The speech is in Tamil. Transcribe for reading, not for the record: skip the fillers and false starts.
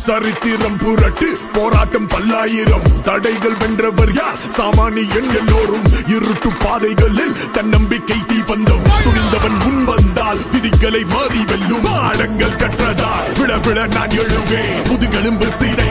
சரித்திரம் புரட்டு போராட்டம் பல்லாயிரம் தடைகள் வென்றவர் யார் சாமானியன் எல்லோரும் இருட்டு பாதைகளில் தன்னம்பிக்கை தீபந்தம் துணிந்தவன் முன் வந்தால் விதிகளை மாறி வெல்லும் ஆழங்கள் கற்றதால் விழ விழ நான் எழுவேன் முதுகெலும்பு சீடை